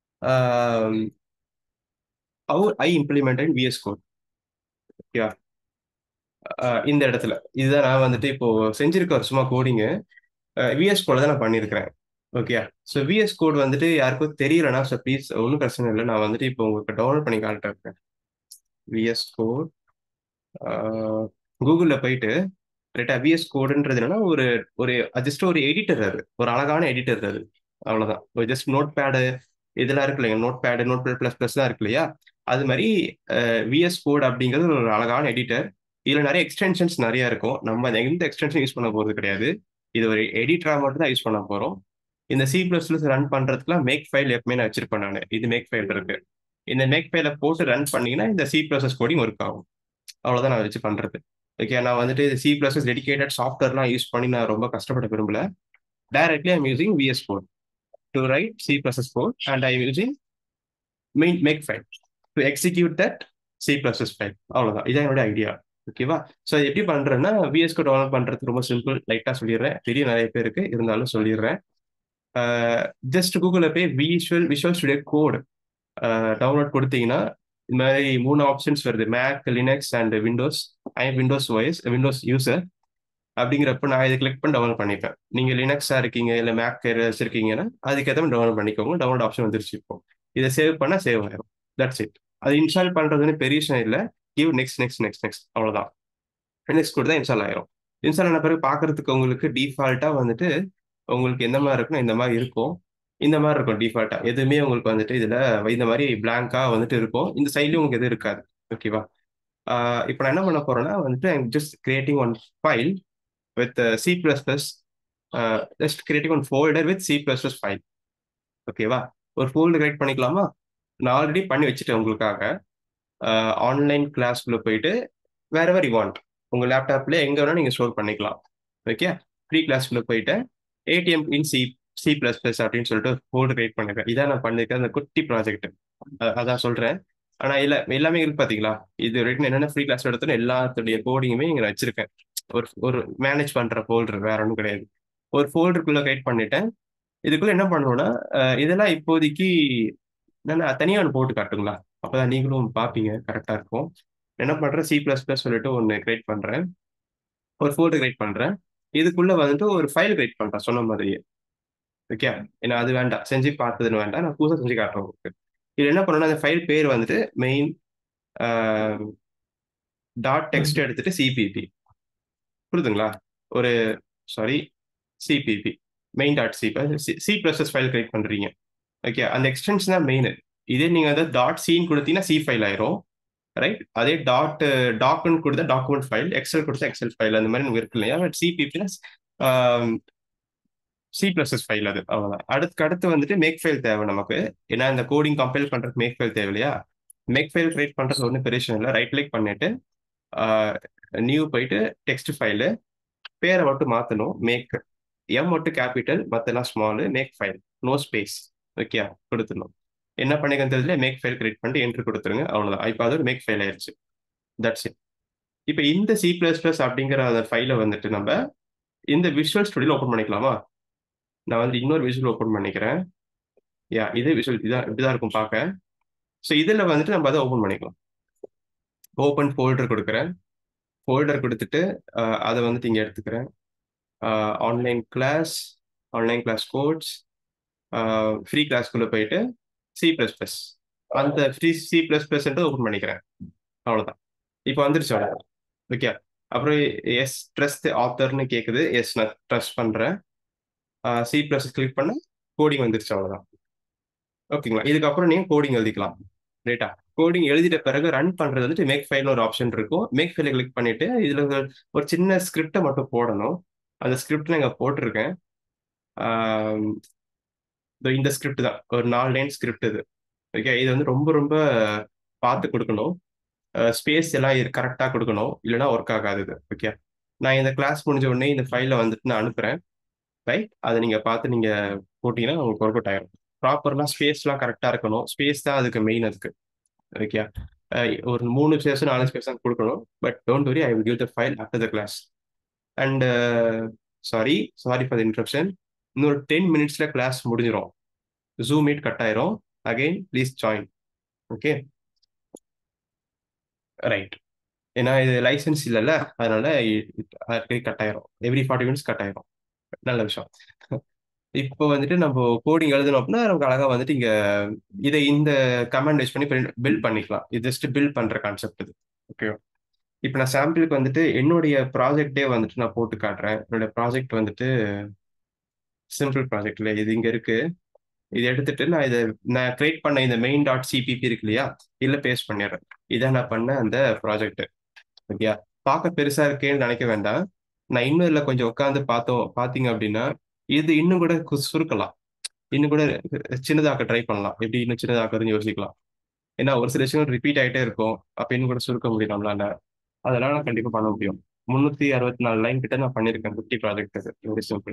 A: how I implemented VS code. ஓகேவா? இந்த இடத்துல இதுதான் நான் வந்துட்டு இப்போ செஞ்சிருக்க சும்மா கோடிங்கு விஎஸ் கோட தான் நான் பண்ணியிருக்கிறேன். ஓகே. ஸோ விஎஸ் கோட் வந்துட்டு யாருக்கும் தெரியலனா ஸோ ப்ளீஸ் ஒன்றும் பிரச்சனை இல்லை. நான் வந்துட்டு இப்போ உங்களுக்கு டவுன்லோட் பண்ணி காட்டுறேன். விஎஸ் கோட் கூகுளில் போயிட்டு ரைட்டா விஎஸ் கோடுன்றது என்னன்னா ஒரு ஒரு ஜஸ்ட் ஒரு எடிட்டர் அது. ஒரு அழகான எடிட்டர் அது. அவ்வளோதான். ஒரு ஜஸ்ட் நோட் பேடு இதெல்லாம் இருக்கு இல்லைங்க. Notepad Notepad plus plus தான் இருக்கு இல்லையா? அது மாதிரி விஎஸ் கோட் அப்படிங்கிறது ஒரு அழகான எடிட்டர். இதுல நிறைய எக்ஸ்டென்ஷன்ஸ் நிறைய இருக்கும். நம்ம எந்த எக்ஸ்டென்ஷன் யூஸ் பண்ண போறது கிடையாது. இது ஒரு எடிட்டரா மட்டும் தான் யூஸ் பண்ண போறோம். இந்த சி பிளஸ் பிளஸ் ரன் பண்றதுக்குலாம் மேக் ஃபைல் எப்பவுமே நான் வச்சிருப்பேன் நான். இது மேக் ஃபைல் இருக்கு. இந்த மேக் ஃபைலை போட்டு ரன் பண்ணீங்கன்னா இந்த சி பிளஸ் கோடிங் ஒர்க் ஆகும். அவ்வளவுதான் நான் வச்சு பண்றது. ஓகே. நான் வந்துட்டு சி பிளஸ் டெடிகேட்டட் சாஃப்ட்வேர்லாம் யூஸ் பண்ணி நான் ரொம்ப கஷ்டப்பட விரும்பல. Directly I'm using VS code to write C plus code and I using main makefile to execute that C plus file. அவ்வளவுதான். இதான் என்னோட ஐடியா. ஓகேவா? ஸோ எப்படி பண்றேன்னா விஎஸ் கோட் டெவலப் பண்றது ரொம்ப சிம்பிள். லைட்டா சொல்லிடுறேன். பெரிய நிறைய பேருக்கு இருந்தாலும் சொல்லிடுறேன். ஜஸ்ட் கூகுளில் போய் visual visual studio code download கொடுத்தீங்கன்னா இந்த மாதிரி மூணு ஆப்ஷன்ஸ் வருது. Mac, Linux and Windows. I Windows voice Windows user அப்படிங்கிறப்ப நான் இதை கிளிக் பண்ணி டவுன்லோட் பண்ணிப்பேன். நீங்க லினக்ஸா இருக்கீங்க இல்லை மேக் வச்சிருக்கீங்கன்னா அதுக்கேற்ற மாதிரி டவுன்லோட் பண்ணிக்கோங்க. டவுன்லோட் ஆப்ஷன் வந்துருச்சு இப்போ. இதை சேவ் பண்ணால் சேவ் ஆயிரும். That's it. அது இன்ஸ்டால் பண்றதுன்னு பெரிய விஷயம் இல்லை. Give next next next next அவ்வளோதான். நெக்ஸ்ட் கூட தான் இன்ஸ்டால் ஆயிரும். இன்ஸ்டால் ஆன பிறகு பார்க்கறதுக்கு உங்களுக்கு டிஃபால்ட்டா வந்துட்டு உங்களுக்கு எந்த மாதிரி இருக்குன்னா இந்த மாதிரி இருக்கும். இந்த மாதிரி இருக்கும் டிஃபால்ட்டா. எதுவுமே உங்களுக்கு வந்துட்டு இதுல இந்த மாதிரி பிளாங்கா வந்துட்டு இருக்கும். இந்த சைட்லயும் உங்களுக்கு எதுவும் இருக்காது. ஓகேவா? இப்போ நான் என்ன பண்ண போறேன்னா வந்துட்டு I'm just creating one file with C plus plus just creating one folder with C plus plus file. ஓகேவா? ஒரு ஃபோல்டர் கிரியேட் பண்ணிக்கலாமா? நான் ஆல்ரெடி பண்ணி வச்சுட்டேன் உங்களுக்காக. ஆன்லைன் கிளாஸ்க்குள்ள போயிட்டு வேற எவர் யூ வாண்ட் உங்க லேப்டாப்ல எங்க வேணா நீங்க ஸ்டோர் பண்ணிக்கலாம். ஓகே. ஃப்ரீ கிளாஸ்க்குள்ள போயிட்டு ATM in C C plus plus அப்படின்னு சொல்லிட்டு ஃபோல்டர் கிரியேட் பண்ணிருக்கேன். இதான் நான் பண்ணிருக்கேன் அந்த குட்டி ப்ராஜெக்ட். அதான் சொல்றேன். ஆனா இல்ல எல்லாமே இருக்கு பாத்தீங்களா? இது வரைக்கும் என்னென்ன ஃப்ரீ கிளாஸ் எடுத்தோம் எல்லாத்துடைய கோடிங்குமே இங்க நான் வச்சிருக்கேன். ஒரு ஒரு மேனேஜ் பண்ற ஃபோல்டர் வேற ஒன்றும் கிடையாது. ஒரு ஃபோல்டருக்குள்ள கிரியேட் பண்ணிட்டேன். இதுக்குள்ள என்ன பண்ணணும்னா இதெல்லாம் இப்போதைக்கு நான் தனியா ஒன்று போட்டு காட்டுங்களா? அப்பதான் நீங்களும் பார்ப்பீங்க. கரெக்டா இருக்கும். என்ன பண்றேன் சி பிளஸ் பிளஸ் சொல்லிட்டு ஒன்று கிரியேட் பண்றேன். ஒரு ஃபோல்டர் கிரியேட் பண்றேன். இதுக்குள்ள வந்துட்டு ஒரு ஃபைல் கிரியேட் பண்றேன் சொன்ன மாதிரியே. ஓகே. ஏன்னா அது வேண்டாம். செஞ்சு பார்த்ததுன்னு வேண்டாம். நான் புதுசாக செஞ்சு காட்டுறேன் உங்களுக்கு. இது என்ன பண்ணணும்னா அந்த ஃபைல் பேர் வந்துட்டு மெயின் டாட் டெக்ஸ்ட் எடுத்துட்டு சிபிபி புரியுதுங்களா? ஒரு sorry CPP main dot C C plus file create பண்றீங்க. ஓகே. அந்த எக்ஸ்டென்ஷன் தான் மெயின். இதே நீங்க வந்து டாட் சீன் கொடுத்தீங்கன்னா சி ஃபைல் ஆயிரும். ரைட். அதே டாட் டாக்குமெண்ட் கொடுத்தா டாக்குமெண்ட் ஃபைல், எக்ஸல் கொடுத்தா எக்ஸல் ஃபைல் அந்த மாதிரி இருக்கு இல்லையா? But CPP C plus S file அது அவ்வளோதான். அடுத்து அடுத்து வந்துட்டு மேக் ஃபைல் தேவை நமக்கு. ஏன்னா இந்த கோடிங் கம்பைல் பண்றதுக்கு மேக் ஃபைல் தேவை இல்லையா? மேக் ஃபைல் கிரியேட் பண்றது ஒன்றும் பெரிய விஷயம் இல்லை. ரைட் கிளிக் பண்ணிட்டு நியூ போயிட்டு டெக்ஸ்ட் ஃபைலு பேரை மட்டும் மாற்றணும். மேக் எம் மட்டும் கேபிட்டல் மற்றெல்லாம் small. Makefile no space. Okay கொடுத்துடணும். என்ன பண்ணிக்கன்னு தெரியல. மேக் ஃபைல் கிரியேட் பண்ணிட்டு என்ட்ரு கொடுத்துருங்க. அவ்வளோதான். இப்போ அது ஒரு மேக் ஃபைல் ஆயிடுச்சு. That's it. இப்போ இந்த சி பிளஸ் பிளஸ் அப்படிங்கிற அந்த ஃபைலை வந்துட்டு நம்ம இந்த விஷுவல் ஸ்டுடியோல ஓப்பன் பண்ணிக்கலாமா? நான் வந்து இன்னொரு விஷுவல் ஓப்பன் பண்ணிக்கிறேன். யா இதே விஷுவல் இதான் இப்படிதான் இருக்கும் பார்க்க. ஸோ இதில் வந்துட்டு நம்ம அதை ஓப்பன் பண்ணிக்கலாம். ஓப்பன் ஃபோல்டர் கொடுக்குறேன். ஃபோல்டர் கொடுத்துட்டு அதை வந்துட்டு இங்கே எடுத்துக்கிறேன். Online class online class codes free கிளாஸ்க்குள்ளே போயிட்டு சி ப்ளஸ் ப்ளஸ் அந்த free C plus plus open பண்ணிக்கிறேன். அவ்வளோதான். இப்போ வந்துருச்சு அவ்வளோ. ஓகே. அப்புறம் எஸ் ட்ரஸ்ட் ஆத்தர்னு கேட்குது. எஸ் நான் ட்ரஸ்ட் பண்ணுறேன். சி ப்ளஸ் கிளிக் பண்ண கோடிங் வந்துருச்சு அவ்வளோதான். ஓகேங்களா? இதுக்கப்புறம் நீங்கள் கோடிங் எழுதிக்கலாம். ரைட்டா? கோடிங் எழுதிட்ட பிறகு ரன் பண்ணுறது வந்துட்டு மேக் ஃபைல்னு ஒரு ஆப்ஷன் இருக்கும். மேக் ஃபைலை கிளிக் பண்ணிட்டு இதில் ஒரு சின்ன ஸ்கிரிப்டை மட்டும் போடணும். அந்த ஸ்கிரிப்ட் நான் இங்கே போட்டிருக்கேன். ஆம், இதோ இந்த ஸ்கிரிப்ட் தான். ஒரு நாலு லைன் ஸ்கிரிப்ட் இது. ஓகே. இது வந்து ரொம்ப ரொம்ப பார்த்து கொடுக்கணும். ஸ்பேஸ் எல்லாம் கரெக்டாக கொடுக்கணும். இல்லைன்னா ஒர்க் ஆகாது இது. ஓகே. நான் இந்த கிளாஸ் முடிஞ்ச உடனே இந்த ஃபைலை வந்துட்டு நான் அனுப்புகிறேன். ரைட்? அதை நீங்கள் பார்த்து நீங்கள் போட்டிங்கன்னா உங்களுக்கு ஒர்க் அவுட் ஆயிரும். ப்ராப்பர்லாம் ஸ்பேஸ்லாம் கரெக்டாக இருக்கணும். ஸ்பேஸ் தான் அதுக்கு மெயின் அதுக்கு. ஓகே. ஒரு மூணு ஸ்பேஸ் நாலு ஸ்பேஸ் தான் கொடுக்கணும். But don't worry, I will give the file after the class. And sorry sorry for the interruption. இன்னொரு டென் மினிட்ஸில் கிளாஸ் முடிஞ்சிடும். ஜூம் மீட் கட் ஆயிரும். Again please join. Okay. Right. ஏன்னா இது லைசன்ஸ் இல்லைல்ல, அதனால கட் ஆயிரும். எவ்ரி ஃபார்ட்டி மினிட்ஸ் கட் ஆயிரும். நல்ல விஷயம். இப்போ வந்துட்டு நம்ம கோடிங் எழுதணும் அப்படின்னா நமக்கு அழகா வந்துட்டு இங்க இதை இந்த கமாண்ட் யூஸ் பண்ணி பில்ட் பண்ணிக்கலாம். இது ஜஸ்ட் பில்ட் பண்ற கான்செப்ட் இது. ஓகே. இப்போ நான் சாம்பிளுக்கு வந்துட்டு என்னுடைய ப்ராஜெக்டே வந்துட்டு நான் போட்டு காட்டுறேன். என்னுடைய ப்ராஜெக்ட் வந்துட்டு சிம்பிள் ப்ராஜெக்ட்ல இது இங்க இருக்கு. இதை எடுத்துட்டு நான் இதை நான் கிரியேட் பண்ண இந்த மெயின் டாட் சிபிபி இருக்கு இல்லையா, இல்ல பேஸ்ட் பண்ணிடுறேன். இதான் நான் பண்ண அந்த ப்ராஜெக்ட். ஓகே. பார்க்க பெருசா இருக்கேன்னு நினைக்க வேண்டாம். நான் இன்னும் இதுல கொஞ்சம் உட்காந்து பார்த்தோம் பார்த்தீங்க அப்படின்னா இது இன்னும் கூட கு- சுருக்கலாம். இன்னும் கூட சின்னதாக்க ட்ரை பண்ணலாம். எப்படி இன்னும் சின்னதாக்குறதுன்னு யோசிக்கலாம். ஏன்னா ஒரு சில விஷயங்கள் ரிப்பீட் ஆயிட்டே இருக்கும். அப்ப இன்னும் கூட சுருக்க முடியும் நம்மளால. அதெல்லாம் நான் கண்டிப்பா பண்ண முடியும். முன்னூத்தி அறுபத்தி நாலு லைன் கிட்ட நான் பண்ணியிருக்கேன் குட்டி ப்ராஜெக்ட். Very simple.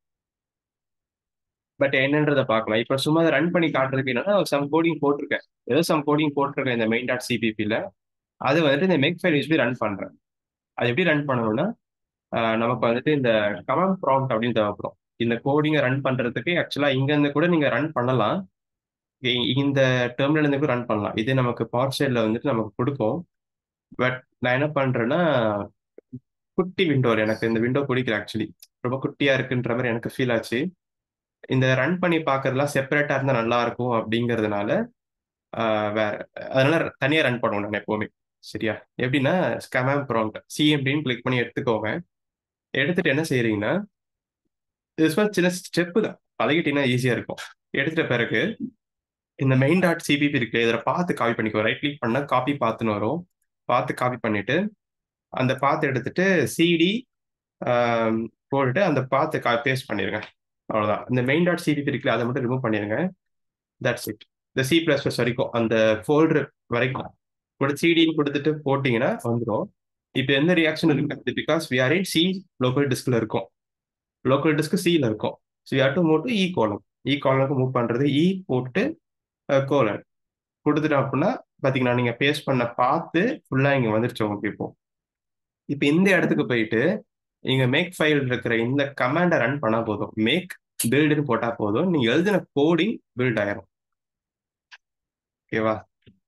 A: பட் என்னன்றதை பார்க்கலாம். இப்ப சும்மா ரன் பண்ணி காட்டுறதுக்கு என்னன்னா சம் கோடிங் போட்டிருக்கேன். ஏதோ சம் கோடிங் போட்டிருக்கேன் இந்த மெயின் டாட் சிபிபில. அது வந்துட்டு இந்த மேக் ஃபைல் யூஸ் ரன் பண்றேன். அது எப்படி ரன் பண்ணணும்னா ஆஹ் நமக்கு வந்துட்டு இந்த கமாண்ட் ப்ராம்ப்ட் அப்படின்னு தேவைப்படும். இந்த கோடிங்கை ரன் பண்றதுக்கு ஆக்சுவலா இங்க இருந்து கூட நீங்க ரன் பண்ணலாம். இ- இந்த டெர்மினல் இருந்து கூட ரன் பண்ணலாம். இது நமக்கு பவர் ஷெல்ல வந்துட்டு நமக்கு கொடுக்கும். பட் நான் என்ன பண்றேன்னா குட்டி விண்டோ, எனக்கு இந்த விண்டோ பிடிக்கல ஆக்சுவலி. ரொம்ப குட்டியா இருக்குன்ற மாதிரி எனக்கு ஃபீல் ஆச்சு. இந்த ரன் பண்ணி பார்க்கறதுலாம் செப்பரேட்டா இருந்தா நல்லா இருக்கும் அப்படிங்கிறதுனால ஆஹ் வேற அதனால தனியா ரன் பண்ணுவோம் நான் எப்பவுமே. சரியா? எப்படின்னா கமாண்ட் ப்ராம்ப்ட் சிஎம்டின்னு கிளிக் பண்ணி எடுத்துக்கோங்க. எடுத்துட்டு என்ன செய்யறீங்கன்னா இது சும்மா சின்ன ஸ்டெப்பு தான். பழகிட்டீங்கன்னா ஈஸியா இருக்கும். எடுத்துட்ட பிறகு இந்த மெயின் டாட் சிபிபி இருக்கு, இதில் பார்த்து காப்பி பண்ணிக்கோ. ரைட் கிளிக் பண்ணா காப்பி பார்த்துன்னு வரும். பார்த்து காப்பி பண்ணிட்டு அந்த பார்த்து எடுத்துட்டு சிடி போட்டுட்டு அந்த பார்த்து கா பேஸ்ட் பண்ணிருங்க. அவ்வளவுதான். இந்த மெயின் டாட் சிபிபி இருக்குல்ல, அதை மட்டும் ரிமூவ் பண்ணிருங்க. That's it. இந்த சி பிளஸ் பிளஸ் வரைக்கும் அந்த ஃபோல்டர் வரைக்கும் கூட சிடின்னு கொடுத்துட்டு போட்டீங்கன்னா வந்துடும். இப்போ எந்த ரியாக்ஷன் இருக்கு? Because we are in C local டிஸ்க்ல இருக்கும். லோக்கல் டிஸ்க் சியில் இருக்கும். So you have to move to E colon. E காலனுக்கு move பண்றது இ போட்டு கோலன் கொடுத்துட்டோம் அப்படின்னா பாத்தீங்கன்னா நீங்க பேஸ்ட் பண்ண பார்த்து ஃபுல்லா இங்க வந்துருச்சு உங்களுக்கு. இப்போ இப்போ இந்த இடத்துக்கு போயிட்டு நீங்க மேக் ஃபைல் இருக்கிற இந்த கமாண்டை ரன் பண்ணா போதும். மேக் பில்டுன்னு போட்டா போதும், நீங்க எழுதின கோடிங் பில்ட் ஆயிரும். ஓகேவா?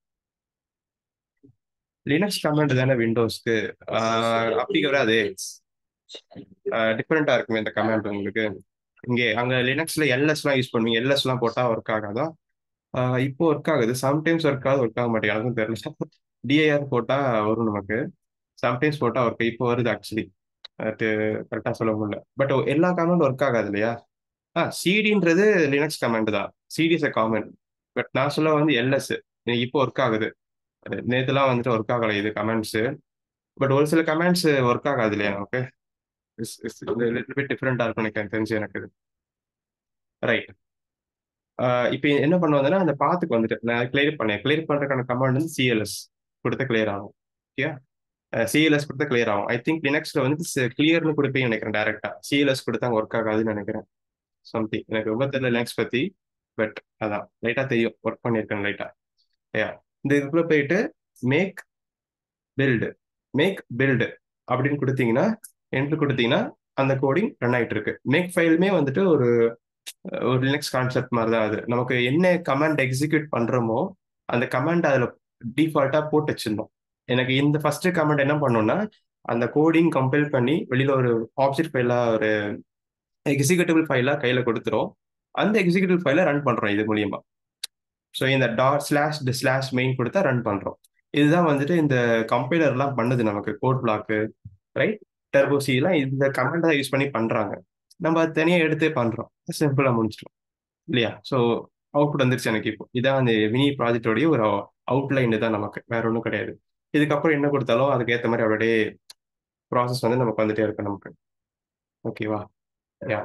A: லினக்ஸ் கமாண்ட் தானே விண்டோஸ்க்கு. அப்படி வராது, டிஃப்ரெண்டா இருக்குமே இந்த கமாண்ட் உங்களுக்கு. இங்கே அங்க லினக்ஸ்ல எல்எஸ் எல்லாம் யூஸ் பண்ணுவீங்க. எல்எஸ் எல்லாம் போட்டா ஒர்க் ஆகாதா? ஆஹ் இப்போ ஒர்க் ஆகுது. சம்டைம்ஸ் ஒர்க் ஆகுது, ஒர்க் ஆக மாட்டேங்குது. எனக்கும் தெரியல. டிஐஆர் போட்டா வரும் நமக்கு. சம்டைம்ஸ் போட்டா ஒர்க் இப்போ வருது ஆக்சுவலி. அது கரெக்டா சொல்ல முடியல. பட் எல்லா கமாண்ட் ஒர்க் ஆகாது இல்லையா? ஆ சிடின்றது லினக்ஸ் கமாண்ட் தான். CD is a common. But நான் சொல்ல வந்து எல்எஸ் இப்போ ஒர்க் ஆகுது. நேத்துலாம் வந்துட்டு ஒர்க் ஆகலை இது கமெண்ட்ஸ். பட் ஒரு சில கமெண்ட்ஸ் ஒர்க் ஆகாது இல்லையா நமக்கு. லிட்டில் பிட் டிஃப்ரெண்டா இருக்கும் எனக்கு தெரிஞ்சு எனக்கு. ரைட். இப்போ என்ன பண்ணுவாங்கன்னா அந்த பாத்துக்கு வந்துட்டு நான் கிளியர் பண்ணேன். கிளியர் பண்றதுக்கான கமாண்ட் வந்து சிஎல்எஸ் கொடுத்த கிளியர் ஆகும். ஓகே. சிஎல்எஸ் கொடுத்தா கிளியர் ஆகும். ஐ திங்க் லினக்ஸ்ல வந்து கிளியர்னு கொடுப்பீங்கன்னு நினைக்கிறேன். டேரக்டா சிஎல்எஸ் கொடுத்தா ஒர்க் ஆகாதுன்னு நினைக்கிறேன். சம்திங் எனக்கு ரொம்ப தெரியல லினக்ஸ் பத்தி. பட் அதான் லைட்டா தெரியும், ஒர்க் பண்ணியிருக்கேன் லைட்டா. யா. இந்த இதுக்குள்ள போயிட்டு மேக் பில்டு மேக் பில்டு அப்படின்னு கொடுத்தீங்கன்னா என்ட்ரு கொடுத்தீங்கன்னா அந்த கோடிங் ரன் ஆயிட்டு இருக்கு. மேக் ஃபைலுமே வந்துட்டு ஒரு ஒரு லினக்ஸ் கான்செப்ட் மாதிரி தான். அது நமக்கு என்ன கமாண்ட் எக்ஸிக்யூட் பண்றோமோ அந்த கமாண்ட் அதுல டிஃபால்ட்டா போட்டு வச்சிருந்தோம். எனக்கு இந்த ஃபர்ஸ்ட் கமாண்ட் என்ன பண்ணோம்னா அந்த கோடிங் கம்பைல் பண்ணி வெளியில ஒரு ஆப்ஜெக்ட் ஃபைலா ஒரு எக்ஸிக்யூட்டிவ் ஃபைலா கையில கொடுத்துரும். அந்த எக்ஸிக்யூட்டிவ் ஃபைலை ரன் பண்றோம் இது மூலியமா. ஸோ இந்த டாட் ஸ்லாஷ் ஸ்லாஷ் மெயின் கொடுத்தா ரன் பண்றோம். இதுதான் வந்துட்டு இந்த கம்பைலர்லாம் பண்ணுது நமக்கு code block, right? Turbo C எல்லாம் இந்த கமாண்ட் தான் யூஸ் பண்ணி பண்றாங்க. நம்ம அது தனியா எடுத்தே பண்றோம். சிம்பிளா முடிச்சிட்டோம் இல்லையா? ஸோ அவுட்புட் வந்துருச்சு எனக்கு இப்போ. இதான் அந்த மினி ப்ராஜெக்டோடைய ஒரு அவுட்லைன் தான் நமக்கு. வேற ஒன்றும் கிடையாது. இதுக்கப்புறம் என்ன கொடுத்தாலும் அதுக்கு ஏற்ற மாதிரி அவருடைய ப்ராசஸ் வந்து நமக்கு வந்துட்டே இருக்கு நமக்கு. ஓகேவா? யா.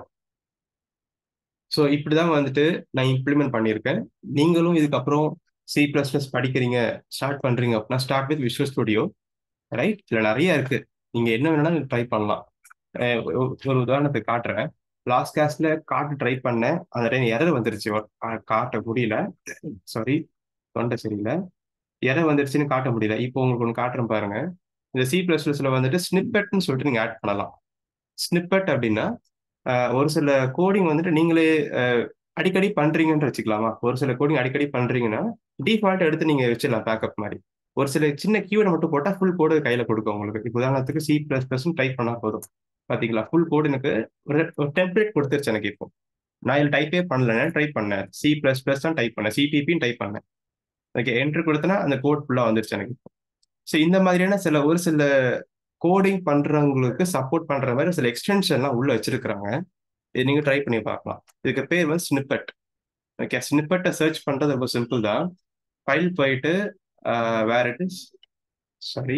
A: ஸோ இப்படிதான் வந்துட்டு நான் இம்ப்ளிமெண்ட் பண்ணியிருக்கேன். நீங்களும் இதுக்கப்புறம் சி பிளஸ் பிளஸ் படிக்கிறீங்க, ஸ்டார்ட் பண்றீங்க அப்படின்னா start with visual studio, right? இதுல நிறைய இருக்கு. நீங்க என்ன வேணாலும் ட்ரை பண்ணலாம். அஹ் ஒரு ஒரு உதாரணத்துக்கு காட்டுறேன். லாஸ்ட் கிளாஸ்ல காட்டு ட்ரை பண்ணேன். அந்த டைம் எரர் வந்துருச்சு. கா- காட்ட முடியல. சாரி, தொண்டை சரியில்லை. எரர் வந்துருச்சுன்னு காட்ட முடியல. இப்போ உங்களுக்கு ஒன்று காட்டுறேன் பாருங்க. இந்த சி பிளஸ் பிளஸ்ல வந்துட்டு ஸ்னிப்பெட்னு சொல்லிட்டு நீங்க ஆட் பண்ணலாம். ஸ்னிப்பெட் அப்படின்னா அஹ், ஒரு சில கோடிங் வந்துட்டு நீங்களே அஹ், அடிக்கடி பண்றீங்கன்னு வச்சுக்கலாமா? ஒரு சில கோடிங் அடிக்கடி பண்றீங்கன்னா டிஃபால்ட் எடுத்து நீங்க வச்சிடலாம் பேக்கப் மாதிரி. ஒரு சில சின்ன கீவேர்டை மட்டும் போட்டா ஃபுல் கோடு கையில கொடுக்கும் உங்களுக்கு. இப்போ உதாரணத்துக்கு சி பிளஸ் பிளஸ் டைப் பண்ணா போதும். பாத்தீங்களா? ஃபுல் கோடு எனக்கு ஒரு ஒரு டெம்ப்ளேட் கொடுத்துருச்சு எனக்கு இப்போ. நான் இதில் டைப்பே பண்ணல, டைப் பண்ணேன் சி பிளஸ் பிளஸ் தான் டைப் பண்ணேன், சிபிபின்னு டைப் பண்ணேன். ஓகே, என்ட்ரு கொடுத்தனா அந்த கோட் ஃபுல்லா வந்துருச்சு எனக்கு. ஸோ இந்த மாதிரியான சில ஒரு சில கோடிங் பண்றவங்களுக்கு சப்போர்ட் பண்ற மாதிரி சில எக்ஸ்டென்ஷன்லாம் உள்ள வச்சிருக்கிறாங்க. இது நீங்க ட்ரை பண்ணி பார்க்கலாம். இதுக்கு பேர் வந்து ஸ்னிப்பெட். ஓகே, ஸ்னிப்பெட்டை சர்ச் பண்றது ரொம்ப சிம்பிள் தான். ஃபைல் போயிட்டு where it is sorry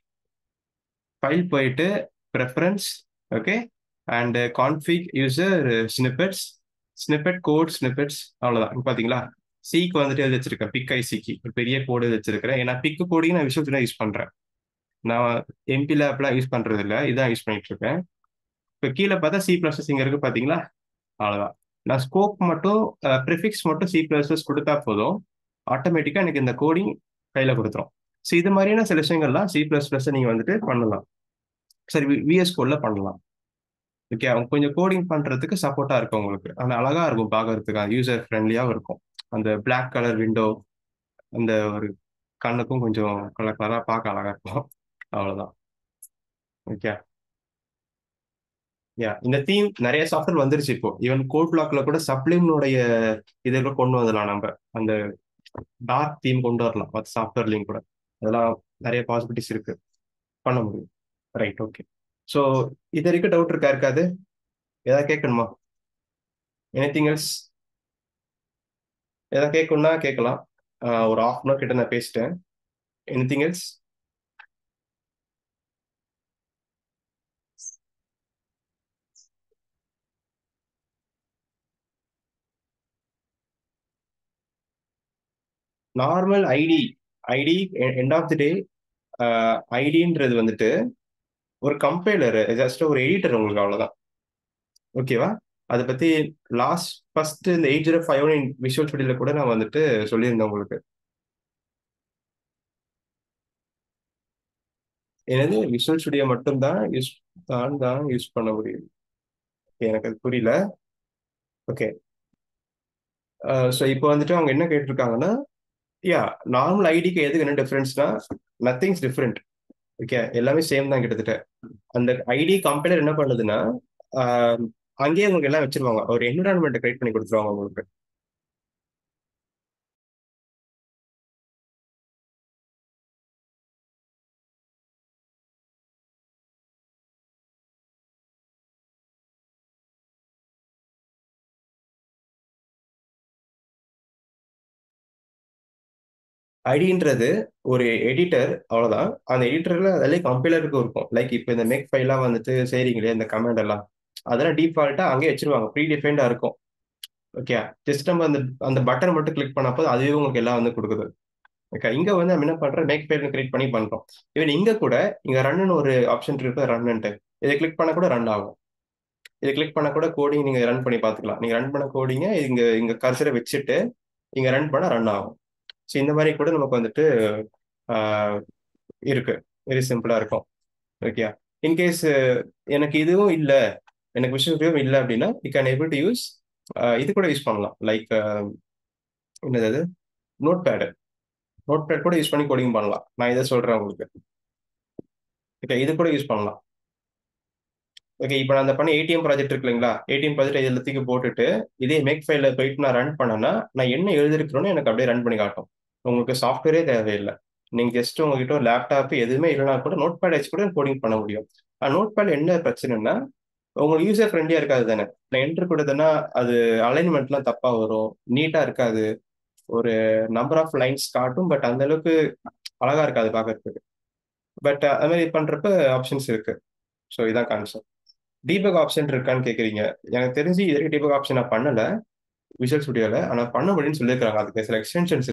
A: file போயிட்டு preference, okay, and config user snippets, snippet code snippets, அவ்வளோதான். இங்க பாத்தீங்களா? சிக்கு வந்துட்டு எழுதி வச்சிருக்கேன், பிக் ஐசிக்கு ஒரு பெரிய கோடு எழுதி வச்சிருக்கிறேன். ஏன்னா பிக்கு கோடிங் நான் விஷயத்துல யூஸ் பண்றேன். நான் எம்பி லேப்லாம் யூஸ் பண்றது இல்லை, இதான் யூஸ் பண்ணிட்டு இருக்கேன். இப்போ கீழே பார்த்தா சி ப்ளஸ் இங்க இருக்கு பாத்தீங்களா? அவ்வளோதான். நான் ஸ்கோப் மட்டும் ப்ரிஃபிக்ஸ் மட்டும் சி ப்ளஸ் கொடுத்தா போதும், ஆட்டோமேட்டிக்கா எனக்கு இந்த கோடிங் கையில கொடுத்துரும். ஸோ இது மாதிரியான சில விஷயங்கள்லாம் சி ப்ளஸ் ப்ளஸ் நீங்க வந்துட்டு பண்ணலாம். சரி, விஎஸ் கோட்ல பண்ணலாம். ஓகே, அவங்க கொஞ்சம் கோடிங் பண்றதுக்கு சப்போர்ட்டா இருக்கும் உங்களுக்கு. ஆனா அழகா இருக்கும் பார்க்கறதுக்கு, யூசர் ஃப்ரெண்ட்லியாவும் இருக்கும். அந்த Black கலர் விண்டோ, அந்த ஒரு கண்ணுக்கும் கொஞ்சம் கலர் கலரா பார்க்க அழகா இருக்கும். அவ்வளவுதான். ஓகே. யா, இந்த தீம் நிறைய சாஃப்ட்வேர் வந்துருச்சு இப்போ. ஈவன் கோட் பிளாக்ல கூட சப்ளிம்னுடைய இதெல்லாம் கொண்டு வந்துடலாம் நம்ம. அந்த டார்க் தீம் கொண்டு வரலாம் மற்ற சாஃப்ட்வேர்லையும் கூட. அதெல்லாம் நிறைய பாசிபிலிட்டிஸ் இருக்கு, பண்ண முடியும். Right, okay. ஸோ இது வரைக்கும் டவுட் இருக்கா? இருக்காது? ஏதாவது கேட்கணுமா? Anything else? ஏதாவது கேட்கணும்னா கேட்கலாம். ஆஹ் ஒரு ஹாஃப் அன் அவர் கிட்ட நான் பேசிட்டேன். Anything else? Normal IDE, IDE end of the day, ஐடின்றது வந்துட்டு ஒரு கம்பைலர், ஜஸ்ட் ஒரு எடிட்டர் உங்களுக்கு, அவ்வளவுதான். ஓகேவா? அதை பத்தி லாஸ்ட் ஃபர்ஸ்ட் இந்த eight zero five one visual ஸ்டுடியோல கூட நான் வந்துட்டு சொல்லியிருந்தேன் உங்களுக்கு. எனது விஷுவல் ஸ்டுடியோ மட்டும் தான் யூஸ் தான் தான் யூஸ் பண்ண முடியும். எனக்கு அது புரியல. ஓகே. ஸோ இப்போ வந்துட்டு அவங்க என்ன கேட்டிருக்காங்கன்னா, யா, நார்மல் ஐடிக்கு எதுக்கு என்ன டிஃபரன்ஸ்னா, நத்திங்ஸ் டிஃப்ரெண்ட். ஓகே, எல்லாமே சேம் தான் கிட்டத்தட்ட. அந்த ஐடி கம்பைலர் என்ன பண்ணுதுன்னா, ஆஹ், அங்கேயே உங்களுக்கு எல்லாம் வச்சிருவாங்க. ஒரு என்விரான்மெண்ட் கிரியேட் பண்ணி கொடுத்துருவாங்க உங்களுக்கு. ஐடின்றது ஒரு எடிட்டர், அவ்வளவுதான். அந்த எடிட்டர்ல அதிலே கம்பைலருக்கு இருக்கும். லைக் இப்போ இந்த மேக் ஃபைலாம் வந்துட்டு செய்றீங்களே, இந்த கமாண்ட் எல்லாம், அதெல்லாம் டிஃபால்ட்டா அங்கேயே வச்சிருவாங்க, ப்ரீ டிஃபைன்டா இருக்கும். ஓகே, ஜஸ்ட் நம்ம அந்த அந்த பட்டன் மட்டும் கிளிக் பண்ணப்போ அதுவே உங்களுக்கு எல்லாம் வந்து கொடுக்குது. ஓகே, இங்க வந்து நம்ம என்ன பண்றோம், மேக் ஃபைல் கிரியேட் பண்ணி பண்றோம். ஈவன் இங்க கூட இங்க ரன்னு ஒரு ஆப்ஷன் இருக்கு, ரன்னுட்டு. இதை கிளிக் பண்ண கூட ரன் ஆகும். இதை கிளிக் பண்ண கூட கோடிங் நீங்க ரன் பண்ணி பார்த்துக்கலாம். நீங்க ரன் பண்ண கோடிங்க இங்க இங்க கர்சரை வச்சுட்டு இங்க ரன் பண்ண ரன் ஆகும். ஸோ இந்த மாதிரி கூட நமக்கு வந்துட்டு ஆஹ், இருக்கு. வெரி சிம்பிளா இருக்கும். ஓகே, இன்கேஸ் எனக்கு இதுவும் இல்ல, எனக்கு விஷயம் இல்லை அப்படின்னா you can able to use இது கூட யூஸ் பண்ணலாம். லைக் என்னது, நோட் பேடு. நோட் பேட் கூட யூஸ் பண்ணி கோடிங் பண்ணலாம். நான் இதை சொல்றேன் உங்களுக்கு. ஓகே, இது கூட யூஸ் பண்ணலாம். ஓகே, இப்போ நான் அந்த பண்ண ஏடிஎம் ப்ராஜெக்ட் இருக்கு இல்லைங்களா, ஏடிஎம் ப்ராஜெக்ட் இதில் தூக்கி போட்டுட்டு இதே மேக் ஃபைல போயிட்டு நான் ரன் பண்ணேன்னா நான் என்ன எழுதிருக்கிறோன்னு எனக்கு அப்படியே ரன் பண்ணி காட்டும். உங்களுக்கு சாஃப்ட்வேரே தேவையில்லை. நீங்க ஜஸ்ட் உங்ககிட்ட ஒரு லேப்டாப் எதுவுமே இல்லைனா கூட நோட் பேட் வச்சு கூட கோடிங் பண்ண முடியும். நோட் பேட் என்ன பிரச்சனைன்னா உங்களுக்கு யூசர் ஃப்ரெண்ட்லியா இருக்காது தானே. நான் என்ட்ரு கொடுத்தேன்னா அது அலைன்மெண்ட்லாம் தப்பா வரும், நீட்டா இருக்காது, ஒரு நம்பர் ஆஃப் லைன்ஸ் காட்டும், பட் அந்த அளவுக்கு அழகா இருக்காது பார்க்கறதுக்கு. பட் அது மாதிரி பண்றப்ப ஆப்ஷன்ஸ் இருக்கு. ஸோ இதான் கான்செப்ட். டீபக் ஆப்ஷன் இருக்கான்னு கேட்குறீங்க. எனக்கு தெரிஞ்சு இது வரைக்கும் டீபக் ஆப்ஷன் நான் பண்ணல விஷுவல் ஸ்டுடியோல. ஆனா பண்ண முடியும்னு சொல்லியிருக்காங்க. அதுக்கு சில எக்ஸ்டென்ஷன்ஸ்